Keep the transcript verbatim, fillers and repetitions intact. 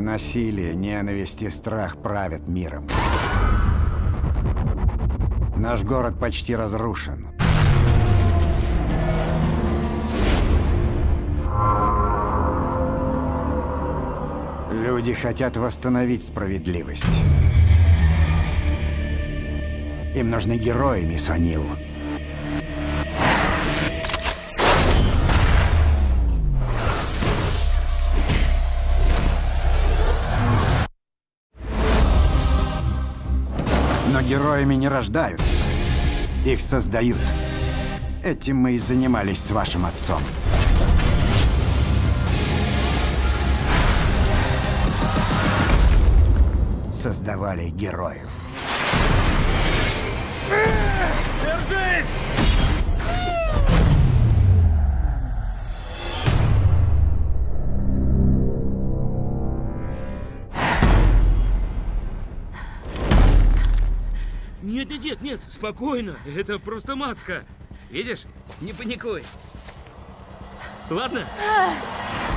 Насилие, ненависть и страх правят миром. Наш город почти разрушен. Люди хотят восстановить справедливость. Им нужны герои, мисс О'Нил. Но героями не рождаются. Их создают. Этим мы и занимались с вашим отцом. Создавали героев. Держись! Нет, нет, нет, нет, спокойно. Это просто маска. Видишь? Не паникуй. Ладно?